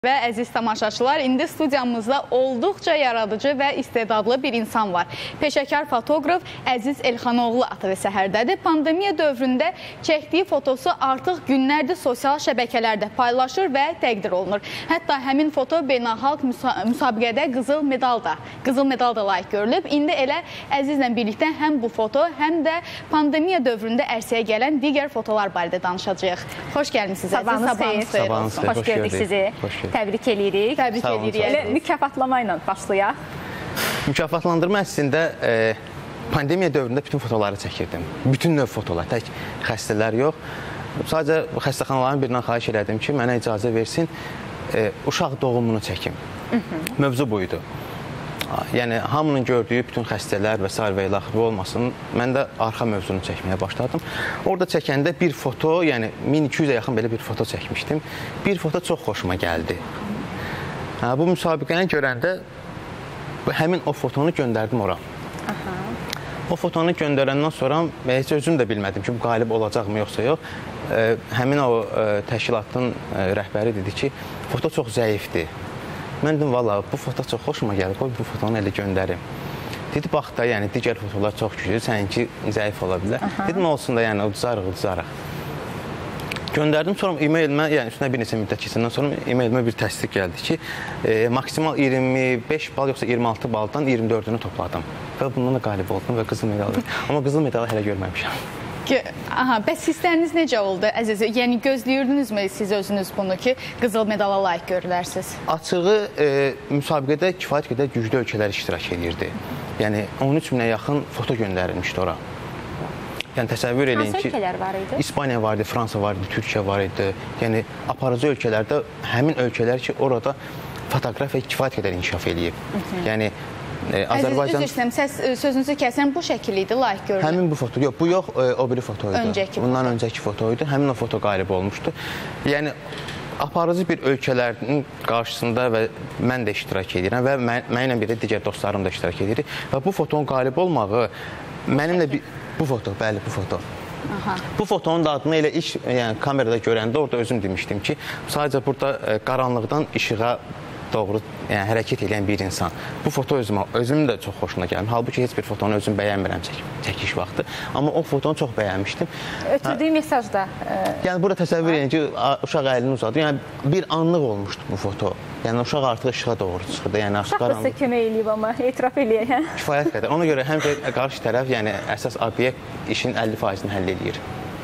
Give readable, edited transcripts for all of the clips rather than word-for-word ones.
Və əziz tamaşaçılar, indi studiyamızda olduqca yaradıcı və istedadlı bir insan var. Peşəkar fotoqraf Əziz Elxanoğlu ATV Səhərdədir. Pandemiya dövründə çəkdiyi fotosu artıq günlərdir sosial şəbəkələrdə paylaşır və təqdir olunur. Hətta həmin foto beynəlxalq müsabiqədə qızıl medal da layiq görülüb. İndi elə Əzizlə birlikdə həm bu foto, həm də pandemiya dövründə ərsəyə gələn digər fotolar barədə danışacağıq. Xoş gəlmişsiniz Əziz. Sabahınız xeyir olsun. Xoş gördük sizi. Təbrik edirik. Təbrik edirik. Elə mükafatlama ilə başlayaq. Mükafatlandırma əslində pandemiya dövründə bütün fotoları çəkirdim. Bütün növ fotolar, tək xəstələr yox. Sadəcə xəstəxanaların birindən xahiş elədim ki, mənə icazə versin, uşaq doğumunu çəkim. Mövzu buydu. Yəni, hamının gördüyü bütün xəstələr və s. və ilaxır olmasın, mən də arxa mövzunu çəkməyə başladım. Orada çəkəndə bir foto, yəni 1200-ə yaxın belə bir foto çəkmişdim. Bir foto çox xoşuma gəldi. Bu müsabiqəni görəndə həmin o fotonu göndərdim ora. O fotonu göndərəndən sonra heç özüm də bilmədim ki, bu qalib olacaqmı yoxsa yox. Həmin o təşkilatın rəhbəri dedi ki, foto çox zəifdir. Mən dedim, valla, bu foto çox xoşuma gəlir, qoy bu fotonu elə göndərim. Dedi, bax da, yəni, digər fotolar çox güclü, səninki zəif ola bilər. Dedim, olsun da, yəni, uduzarıq. Göndərdim, sonra e-mailimə, yəni, üstünə bir neçə müddət keçəndən sonra e-mailimə bir təsdiq gəldi ki, maksimal 25 bal, yoxsa 26 baldan 24-ünü topladım. Və bundan da qalib oldum və qızıl medal verdim. Amma qızıl medalı hələ görməmişəm. Bəs hissləriniz necə oldu, Əziz? Yəni, gözləyirdinizmi siz özünüz bunu ki, qızıl medala layiq görülərsiniz? Açığı, müsabiqədə kifayət qədər güclü ölkələr iştirak edirdi. Yəni, 13 minə yaxın foto göndərilmişdi ora. Yəni, təsəvvür eləyin ki, hansı ölkələr var idi? İspaniya var idi, Fransa var idi, Türkiyə var idi. Yəni, aparıcı ölkələrdə həmin ölkələr ki, orada fotoqrafiya kifayət qədər inkişaf eləyib. Yəni, Azərbaycan... Əziz, üzr istəyirəm, sözünüzü kəsəm, bu şəkil idi, layiq görülür. Həmin bu foto, yox, bu yox, o biri fotoydu. Bundan öncəki fotoydu, həmin o foto qalib olmuşdu. Yəni, aparıcı bir ölkələrin qarşısında və mən də iştirak edirəm və mənimlə birlikdə digər dostlarım da iştirak edirik. Və bu fotonun qalib olmağı mənimlə bir... Bu foto, bəli, bu foto. Bu fotonun da adını elə ilk kamerada görəndə orada özüm demişdim ki, sadəcə burada qaranlıqdan işığa doğru hərəkət edən bir insan. Bu foto özümün də çox xoşuna gəlmiş. Halbuki heç bir fotonu özüm bəyənmirəm çəkiş vaxtı. Amma o fotonu çox bəyənmişdim. Ötürdüyü mesaj da... Yəni, burada təsəvvür edin ki, uşaq əlini uzadı. Yəni, bir anlıq olmuşdu bu foto. Yəni, uşaq artıq işığa doğru çıxırdı. Uşaq da sizə kömək eləyib amma, etiraf eləyək, hə? Kifayət qədər. Ona görə həm qarşı tərəf, yəni əsas obyekt işin 50%-ni həll eləyir.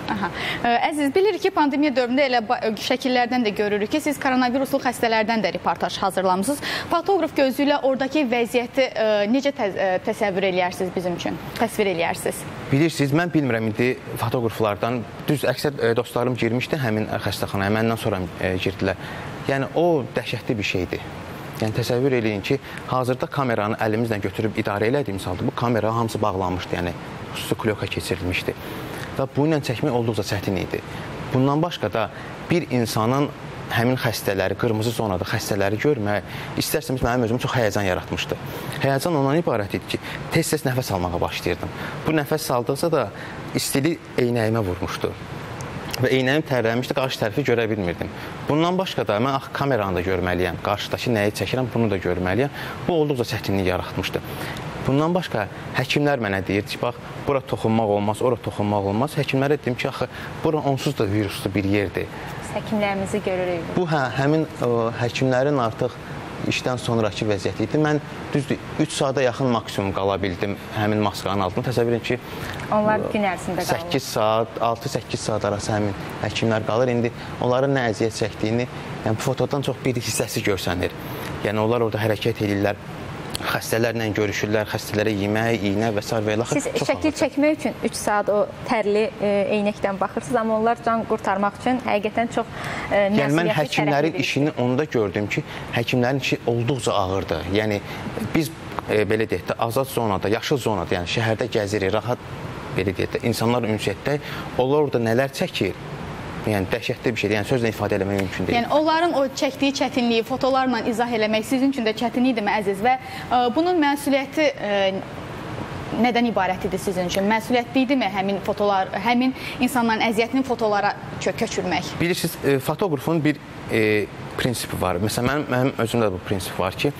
Əziz, bilirik ki, pandemiya dövründə elə şəkillərdən də görürük ki, siz koronaviruslu xəstələrdən də reportaj hazırlamısınız. Fotoqraf gözü ilə oradakı vəziyyəti necə təsəvvür eləyərsiniz bizim üçün? Təsvir eləyərsiniz? Bilirsiniz, mən bilmirəm, indi fotoqraflardan düz əksər dostlarım girmişdi həmin xəstəxanaya, məndən sonra girdilər. Yəni, o dəhşətli bir şeydir. Yəni, təsəvvür eləyin ki, hazırda kameranı əlimizlə götürüb idarə elədiyimiz halda bu kamera hamısı bağlanmışdı, yəni xüsusi klyoka keçirilmişdi. Və bununla çəkmək olduqca çətin idi. Bundan başqa da bir insanın həmin xəstələri, qırmızı zonada xəstələri görmək, istərsəmiz mənim özümü çox həyəcan yaratmışdı. Həyəcan ondan ibarət idi ki, tez-tez nəfəs almağa başlayırdım. Bu nəfəs saldıqca da istili eynəyimə vurmuşdu. Və eynəyim tərləmişdi, qarşı tərəfi görə bilmirdim. Bundan başqa da mən kameranı da görməliyəm, qarşıdakı nəyi çəkirəm, bunu da görməliyəm. Bu olduqca çətinlik yaratmışdı. Bundan başqa həkimlər mənə deyirdi ki, bax, bura toxunmaq olmaz, ora toxunmaq olmaz. Həkimlərə dedim ki, axı, bura onsuz da viruslu bir yerdir. Biz həkimlərimizi görürük. Bu, həmin həkimlərin artıq işdən sonraki vəziyyəti idi. Mən düzdür, 3 saata yaxın maksimum qala bildim həmin maskanın altında. Təsəvvür edin ki, onlar gün ərzində qalır. 8 saat, 6-8 saat arası həmin həkimlər qalır. İndi onların nə əziyyət çəkdiyini, yəni bu fotodan çox bir hissəsi görsənir. Yəni onlar orada hərəkət edirlər. Xəstələrlə görüşürlər, xəstələrə yemək, iynə və s. və ilaxır. Siz şəkil çəkmək üçün 3 saat o tərli eynəkdən baxırsınız, amma onlar can qurtarmaq üçün həqiqətən çox məsuliyyətli tərəf edir. Yəni, mən həkimlərin işini onda gördüm ki, həkimlərin işi olduqca ağırdır. Yəni, biz, belə deyək də, azad zonada, yaşıl zonada, yəni şəhərdə gəzirik, rahat, belə deyək də, insanlar ünsiyyətdə, onlar orada nələr çəkir? Yəni, dəhşətli bir şeydir. Yəni, sözlə ifadə eləmək mümkün deyil. Yəni, onların o çəkdiyi çətinliyi fotolarla izah eləmək sizin üçün də çətin idimi, Əziz? Və bunun məsuliyyəti nədən ibarət idi sizin üçün? Məsuliyyətli idimi həmin insanların əziyyətini fotolara köçürmək? Bilirsiniz, fotoqrafın bir prinsipi var. Məsələn, mənim özümdə bu prinsip var ki,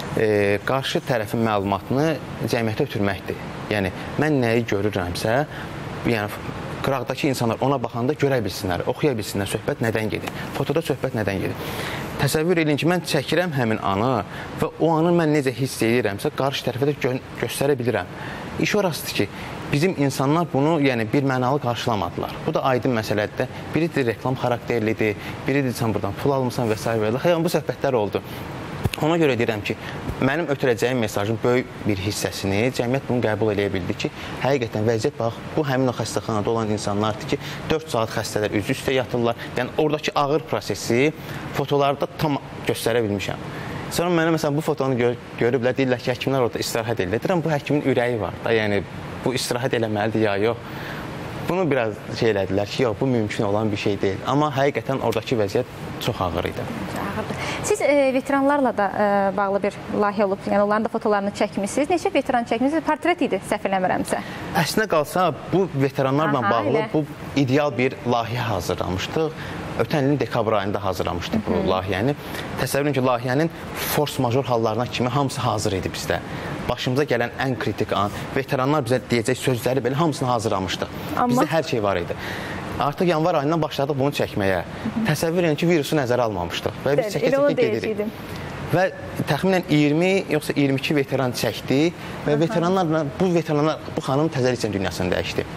qarşı tərəfin məlumatını cəmiyyətə ötürməkdir. Yəni, mən nəyi görürəmsə, yəni qıraqdakı insanlar ona baxanda görə bilsinlər, oxuya bilsinlər, söhbət nədən gedir, fotoda söhbət nədən gedir. Təsəvvür edin ki, mən çəkirəm həmin anı və o anı mən necə hiss edirəmsə, qarşı tərəfə də göstərə bilirəm. İş orasıdır ki, bizim insanlar bunu bir mənalı qarşılamadılar. Bu da aydın məsələdir. Biridir reklam xarakterlidir, biridir sən buradan pul almısan və s. Xeyr, bu söhbətlər oldu. Ona görə deyirəm ki, mənim ötürəcəyim mesajın böyük bir hissəsini cəmiyyət bunu qəbul edə bildi ki, həqiqətən vəziyyət bax, bu həmin o xəstəxanada olan insanlardır ki, 4 saat xəstələr üz-üstə yatırlar. Yəni, oradakı ağır prosesi fotolarda tam göstərə bilmişəm. Sonra mənə məsələn bu fotonu görüblər, deyirlər ki, həkimlər orada istirahət edirlər. Deyirəm, bu həkimin ürəyi var da, yəni bu istirahət eləməlidir ya yox. Bunu biraz elədilər ki, yox, bu mümkün olan bir şey deyil. Amma həqiqətən oradakı vəziyyət çox ağır idi. Siz veteranlarla da bağlı bir layihə olub, yəni onların da fotolarını çəkmişsiniz. Neçə veteran çəkmişsiniz? Portret idi, səhv eləmirəmsə. Əslində qalsa, bu veteranlarla bağlı bu ideal bir layihə hazırlamışdıq. Ötən ilin dekabr ayında hazırlamışdıq bu layihəni. Təsəvvür edin ki, layihənin force major hallarına kimi hamısı hazır idi bizdə. Başımıza gələn ən kritik an, veteranlar bizə deyəcək sözləri belə hamısını hazırlamışdıq. Bizdə hər şey var idi. Artıq yanvar ayından başladıq bunu çəkməyə. Təsəvvür edin ki, virusu nəzərə almamışdıq və biz çəkə-çəkə gedirik. Və təxminən 20 yoxsa 22 veteran çəkdi və veteranlar bu xanım təzəliklə dünyasını dəyişdi.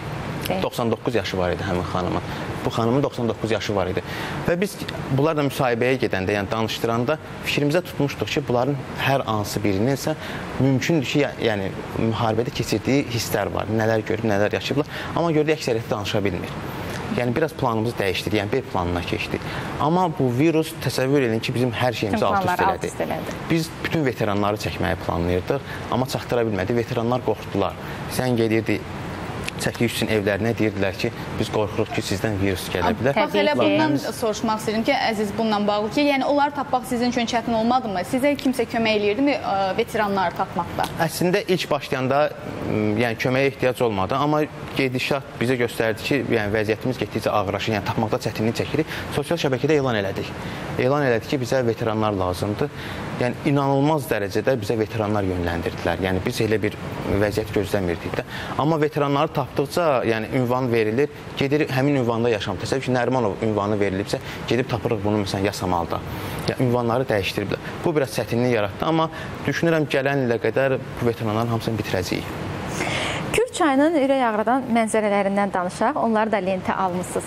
99 yaşı var idi həmin xanımın. Bu xanımın 99 yaşı var idi. Və biz bunlarla müsahibəyə gedəndə, yəni danışdıranda fikrimizə tutmuşduq ki, bunların hər hansı birinin isə mümkündür ki, yəni müharibədə keçirdiyi hisslər var. Nələr görüb, nələr yaşayıblar. Amma gördük, əksəriyyəti danışa bilmir. Yəni, biraz planımızı dəyişdirdik, yəni B planına keçdik. Amma bu virus təsəvvür edin ki, bizim hər şeyimizi alt-üst elədi. Biz bütün veteranları çəkməyi planlayırdıq, amma çatdıra bilmədik. Veteranlar qorxdular. Sən gedirdi, çəkiliş üçün evlərinə deyirdilər ki, biz qorxuruq ki, sizdən virus gələ bilər. Bax, elə bundan soruşmaq istəyirəm ki, Əziz, bununla bağlı ki, yəni onları tapmaq sizin üçün çətin olmadımı? Sizə kimsə kömək eləyirdimi veteranları tapmaqda? Əslində, ilk başlayanda köməyə ehtiyac olmadı, amma gedişat bizə göstərdi ki, vəziyyətimiz getdikcə ağırlaşır, yəni tapmaqda çətinlik çəkirik. Sosial şəbəkədə elan elədik. Elan elədik ki, bizə veteranlar lazımdır. Yəni, inanılmaz dərəcədə bizə veteranlar yönləndirdilər. Yəni, biz elə bir vəziyyət gözləmirdik də. Amma veteranları tapdıqca, yəni ünvan verilir, gedir həmin ünvanda yaşam. Təsəvvür ki, Nərimanov ünvanı verilibsə, gedib tapırıq bunu məsələn Yasamalda. Yəni, ünvanları dəyişdiriblər. Bu biraz çətinlik yaratdı, amma düşünürəm gələn ilə qədər bu veteranların hamısını bitirəcəyik. Kür çayının ürək ağrıdan mənzərələrindən danışaq, onları da lentə almışsınız.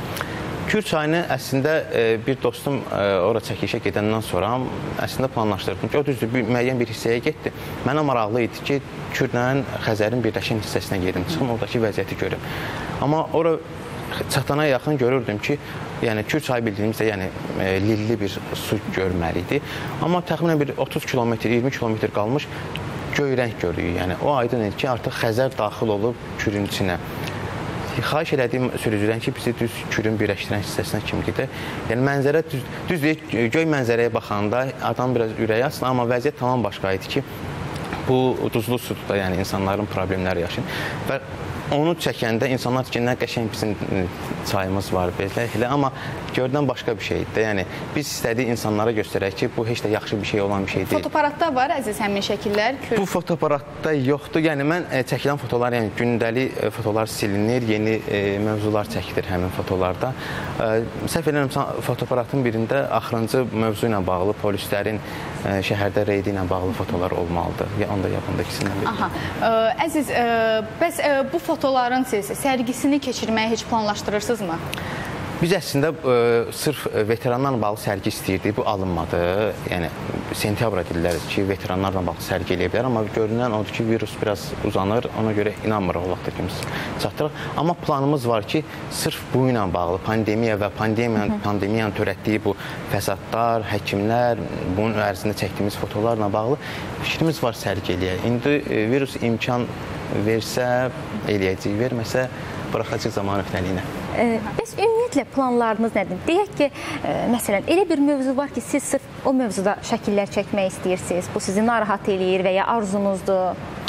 Kür çayını əslində bir dostum ora çəkilişə gedəndən sonra əslində planlaşdırdım ki, o düzdür, müəyyən bir hissəyə getdi. Mənə maraqlı idi ki, Kürlə Xəzərin birləşən hissəsinə gedim, çıxım, oradakı vəziyyəti görüm. Amma ora çatana yaxın görürdüm ki, yəni Kür çayı bildiyimizdə lilli bir su görməli idi. Amma təxminən bir 30 kilometr, 20 kilometr qalmış göy rəng görürük. Yəni o aydın idi ki, artıq Xəzər daxil olub Kürün içinə. Xahiş elədiyim sürücüdən ki, bizi düz Kürün birləşdirən hissəsinə kimi gedək. Yəni mənzərə düz deyək, göy mənzərəyə baxanda adam biraz ürəyi açsın, amma vəziyyət tamam başqa idi ki, bu duzlu suda yəni insanların problemləri yaşayır. Və onu çəkəndə insanlar ki, nə qəşəng bizim çayımız var belə, amma gördən başqa bir şeydir. Yəni biz istədik insanlara göstərək ki, bu heç də yaxşı bir şey olan bir şey deyil. Fotoaparatda var Əziz həmin şəkillər? Bu fotoaparatda yoxdur. Yəni mən çəkilən fotolar, yəni gündəlik fotolar silinir, yeni mövzular çəkilir həmin fotolarda. Səhv eləmirəmsə, fotoaparatın birində axırıncı mövzu ilə bağlı polislərin şəhərdə reydi ilə bağlı fotolar olmalıdır. Onda yapında ikisindən biri. Aha. Əziz, bəs bu fotoların siz sərgisini keçirməyi heç planlaşdırırsınızmı? Biz əslində sırf veteranlarla bağlı sərgi istəyirdik, bu alınmadı. Yəni, sentyabra deyirlər ki, veteranlarla bağlı sərgi eləyə bilər, amma görünən odur ki, virus biraz uzanır, ona görə inanmırıq o vaxtda ki, biz çatdırıq. Amma planımız var ki, sırf bu ilə bağlı pandemiya və pandemiyanın törətdiyi bu fəsadlar, həkimlər, bunun ərzində çəkdiyimiz fotolarla bağlı fikrimiz var sərgi eləyək. İndi virus imkan versə, eləyəcək, verməsə, buraxacaq zamanı öhdəliyinə. Bəs ümumiyyətlə planlarınız nədir? Deyək ki, məsələn, elə bir mövzu var ki, siz sırf o mövzuda şəkillər çəkmək istəyirsiniz, bu sizi narahat eləyir və ya arzunuzdur?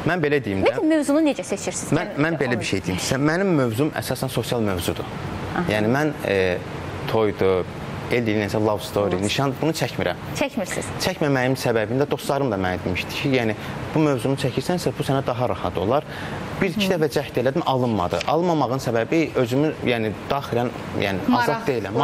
Mən belə deyim də. Mövzunu necə seçirsiniz? Mən belə bir şey deyim sizə. Mənim mövzum əsasən sosial mövzudur. Yəni mən toydur, el dilinə love story, nişan bunu çəkmirəm. Çəkmirsiniz. Çəkməməyimin səbəbini də dostlarım da mənə demişdi ki, yəni bu mövzunu çəkirsənsə bu sənə daha rahat olar. Bir-iki dəfə cəhd elədim, alınmadı. Alınmamağın səbəbi özümü, yəni daxilən, yəni azad deyiləm.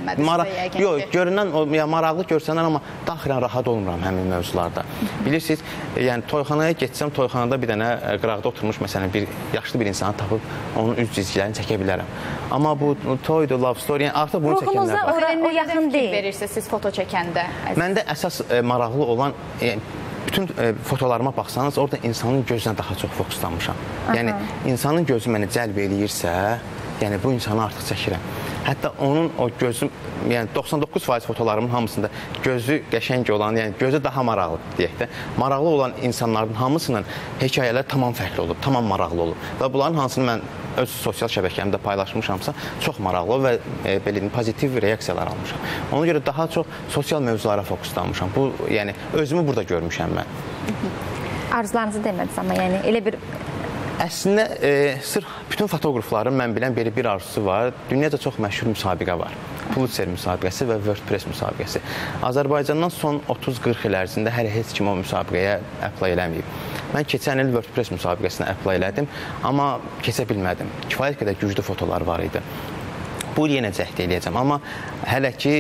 Yox, görünən maraqlı görsənlər, amma daxilən rahat olmuram həmin mövzularda. Bilirsiniz, yəni toyxanaya getsəm, toyxanada bir dənə qıraqda oturmuş məsələn bir yaşlı bir insanı tapıb onun üz cizgilərini çəkə bilərəm. Amma bu toydur, love story, yəni artıq bunu çəkənlər var. O yaxın deyil. Verirsiniz siz foto çəkəndə? Məndə əsas maraqlı olan, bütün fotolarıma baxsanız, orada insanın gözünə daha çox fokuslanmışam. Yəni, insanın gözü mənə cəlb eləyirsə, yəni bu insanı artıq çəkirəm. Hətta onun o gözü, yəni 99% fotolarımın hamısında gözü qəşəng olan, yəni gözü daha maraqlı deyək də, maraqlı olan insanların hamısının hekayələr tamam fərqli olub, tamam maraqlı olub. Və bunların hansını mən öz sosial şəbəkəmdə paylaşmışamsa, çox maraqlı və belə pozitiv reaksiyalar almışam. Ona görə daha çox sosial mövzulara fokuslanmışam. Bu, yəni özümü burada görmüşəm mən. Arzularınızı demədiniz amma, yəni elə bir... Əslində, sırf bütün fotoqrafların mən bilən belə bir arzusu var. Dünyaca çox məşhur müsabiqə var. Pulitzer müsabiqəsi və WordPress müsabiqəsi. Azərbaycandan son 30-40 il ərzində hələ heç kim o müsabiqəyə apply eləməyib. Mən keçən il WordPress müsabiqəsinə apply elədim, amma keçə bilmədim. Kifayət qədər güclü fotolar var idi. Bu il yenə cəhd eləyəcəm, amma hələ ki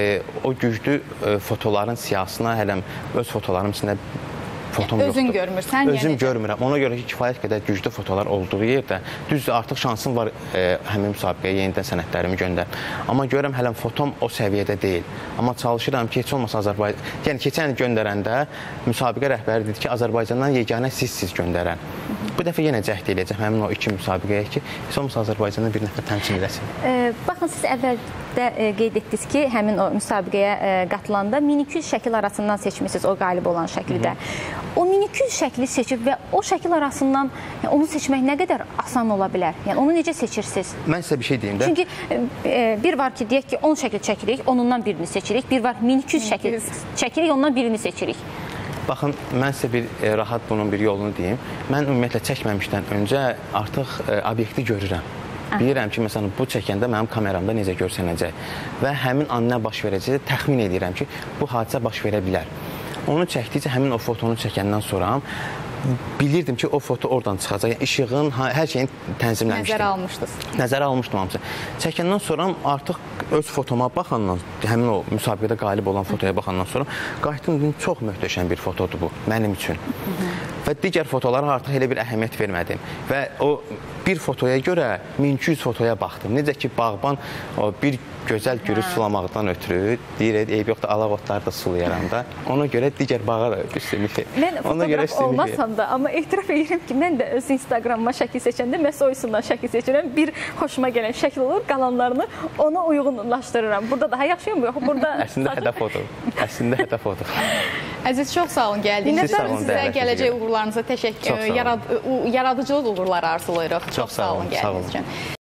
o güclü fotoların siyahısına hələm öz fotolarım içində fotom yoxdur. Özün görmürsən? Özüm görmürəm. Ona görə ki, kifayət qədər güclü fotolar olduğu yerdə düzdür, artıq şansım var həmin müsabiqəyə yenidən sənədlərimi göndərim. Amma görürəm hələm fotom o səviyyədə deyil. Amma çalışıram ki, heç olmasa Azərbaycan... Yəni, keçən il göndərəndə müsabiqə rəhbəri dedi ki, Azərbaycandan yeganə siz göndərən. Bu dəfə yenə cəhd eləyəcəm həmin o iki müsabiqəyə ki, heç olmasa Azərbaycandan bir nəfər təmsil eləsin. Baxın, siz əvvəldə qeyd etdiniz ki, həmin o müsabiqəyə qatılanda miniküz şəkil arasından seçmişsiniz o qalib olan şəkildə. O miniküz şəkli seçib və o şəkil arasından onu seçmək nə qədər asan ola bilər? Yəni, onu necə seçirsiniz? Mən sizə bir şey deyim də. Çünki bir var ki, deyək ki, 10 şəkil çəkirik, onundan birini seçirik. Bir var miniküz şəkil çəkirik, ondan birini seçirik. Baxın, mən sizə bir rahat bunun bir yolunu deyim. Mən ümumiyyətlə çəkməmişdən öncə artıq obyekti görürəm. Bilirəm ki, məsələn, bu çəkəndə mənim kameramda necə görsənəcək və həmin an nə baş verəcək, təxmin edirəm ki, bu hadisə baş verə bilər. Onu çəkdikcə, həmin o fotonu çəkəndən sonra bilirdim ki, o foto oradan çıxacaq. Yəni, işığın, hər şeyin tənzimləmişdim. Nəzərə almışdınız. Nəzərə almışdım hamısı. Çəkəndən sonra artıq öz fotoma baxandan, həmin o müsabiqədə qalib olan fotoya baxandan sonra qayıtdım, çox möhtəşəm bir fotodur bu, mənim üçün. Və digər fotolara artıq elə bir əhəmiyyət vermədim. Və o bir fotoya görə 1200 fotoya baxdım. Necə ki, bağban bir gözəl gürü sulamaqdan ötürü deyir, eyb yoxdur, alaq otları da sulayaram da. Ona görə digər bağa da üstünlük. Mən fotograf olmasam da, amma etiraf edirəm ki, mən də öz Instagramıma şəkil seçəndə məhz o üstündən şəkil seçirəm. Bir xoşuma gələn şəkil olur, qalanlarını ona uyğunlaşdırıram. Burada daha yaxşıyım, yox, burada... Əslində hədəf odur. Əslində hədəf odur. Əziz, çox sağ olun gəldiyiniz üçün. Sizə gələcək uğurlarınıza təşəkkür, yaradıcılıq uğurları arzulayırıq. Çox sağ olun gəldiyiniz üçün.